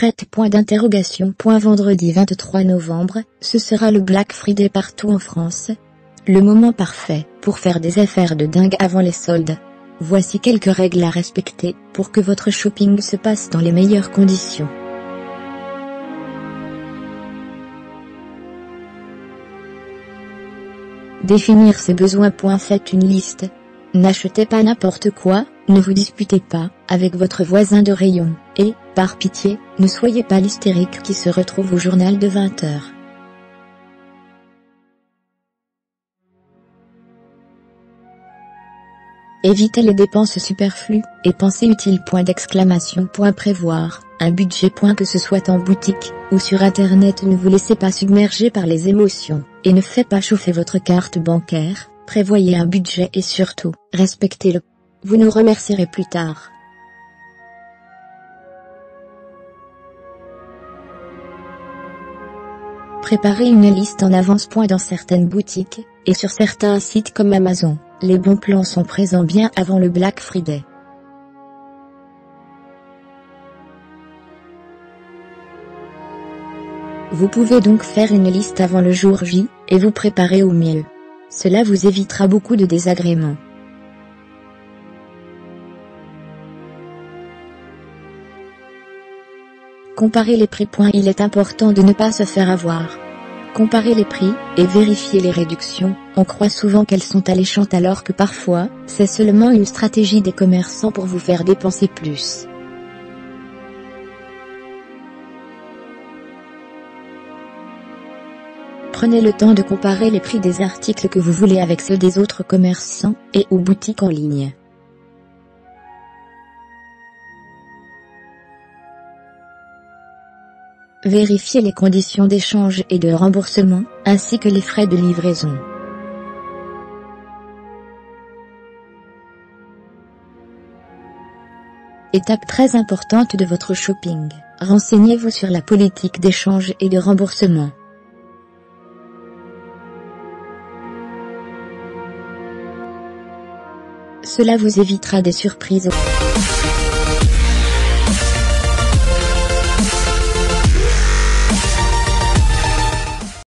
prête? Vendredi 23 novembre, ce sera le Black Friday partout en France. Le moment parfait pour faire des affaires de dingue avant les soldes. Voici quelques règles à respecter pour que votre shopping se passe dans les meilleures conditions. Définir ses besoins. Faites une liste. N'achetez pas n'importe quoi, ne vous disputez pas avec votre voisin de rayon, et, par pitié, ne soyez pas l'hystérique qui se retrouve au journal de 20 h. Évitez les dépenses superflues et pensez utile. Prévoir un budget. Que ce soit en boutique ou sur internet, ne vous laissez pas submerger par les émotions et ne faites pas chauffer votre carte bancaire. Prévoyez un budget et surtout, respectez-le. Vous nous remercierez plus tard. Préparez une liste en avance. Dans certaines boutiques, et sur certains sites comme Amazon, les bons plans sont présents bien avant le Black Friday. Vous pouvez donc faire une liste avant le jour J, et vous préparer au mieux. Cela vous évitera beaucoup de désagréments. Comparez les prix. Il est important de ne pas se faire avoir. Comparez les prix, et vérifiez les réductions. On croit souvent qu'elles sont alléchantes alors que parfois, c'est seulement une stratégie des commerçants pour vous faire dépenser plus. Prenez le temps de comparer les prix des articles que vous voulez avec ceux des autres commerçants, et ou boutiques en ligne. Vérifiez les conditions d'échange et de remboursement, ainsi que les frais de livraison. Étape très importante de votre shopping, renseignez-vous sur la politique d'échange et de remboursement. Cela vous évitera des surprises.